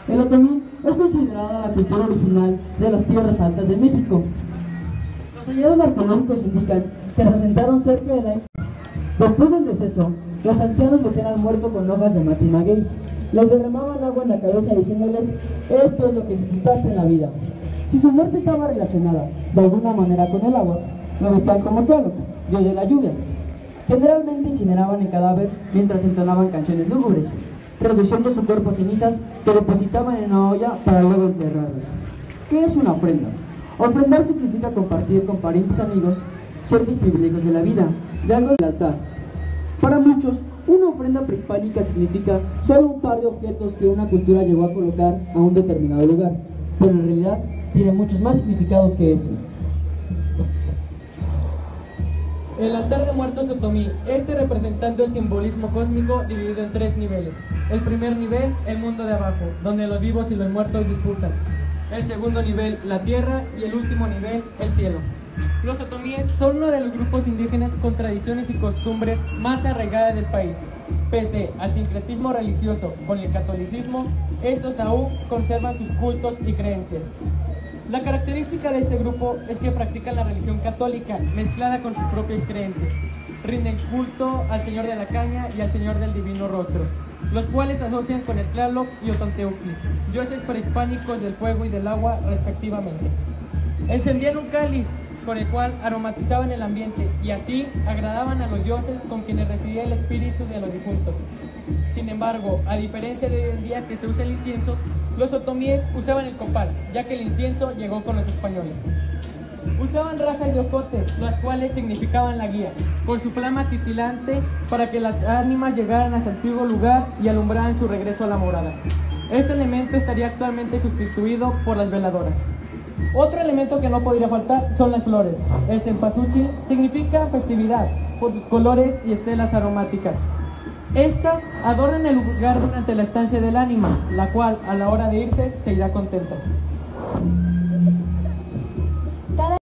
El otomí es considerada la cultura original de las tierras altas de México. Los hallazgos arqueológicos indican que se asentaron cerca de la... Después del deceso, los ancianos vestían al muerto con hojas de matimaguey. Les derramaban agua en la cabeza diciéndoles: esto es lo que disfrutaste en la vida. Si su muerte estaba relacionada de alguna manera con el agua, lo vestían como Tlaloc, dios de la lluvia. Generalmente incineraban el cadáver mientras entonaban canciones lúgubres, reduciendo su cuerpo a cenizas que depositaban en una olla para luego enterrarlas. ¿Qué es una ofrenda? Ofrendar significa compartir con parientes y amigos ciertos privilegios de la vida, de algo del altar. Para muchos, una ofrenda prehispánica significa solo un par de objetos que una cultura llegó a colocar a un determinado lugar, pero en realidad tiene muchos más significados que ese. El altar de muertos otomí, representando el simbolismo cósmico dividido en 3 niveles. El primer nivel, el mundo de abajo, donde los vivos y los muertos disfrutan. El segundo nivel, la tierra, y el último nivel, el cielo. Los otomíes son uno de los grupos indígenas con tradiciones y costumbres más arraigadas del país. Pese al sincretismo religioso con el catolicismo, estos aún conservan sus cultos y creencias. La característica de este grupo es que practican la religión católica mezclada con sus propias creencias. Rinden culto al Señor de la Caña y al Señor del Divino Rostro, los cuales asocian con el Tlaloc y Otonteucli, dioses prehispánicos del fuego y del agua respectivamente. Encendían un cáliz con el cual aromatizaban el ambiente y así agradaban a los dioses con quienes residía el espíritu de los difuntos. Sin embargo, a diferencia de hoy en día que se usa el incienso, los otomíes usaban el copal, ya que el incienso llegó con los españoles. Usaban rajas de ocote, las cuales significaban la guía, con su flama titilante para que las ánimas llegaran a su antiguo lugar y alumbraran su regreso a la morada. Este elemento estaría actualmente sustituido por las veladoras. Otro elemento que no podría faltar son las flores. El cempasúchil significa festividad por sus colores y estelas aromáticas. Estas adornan el lugar durante la estancia del ánima, la cual a la hora de irse se irá contenta.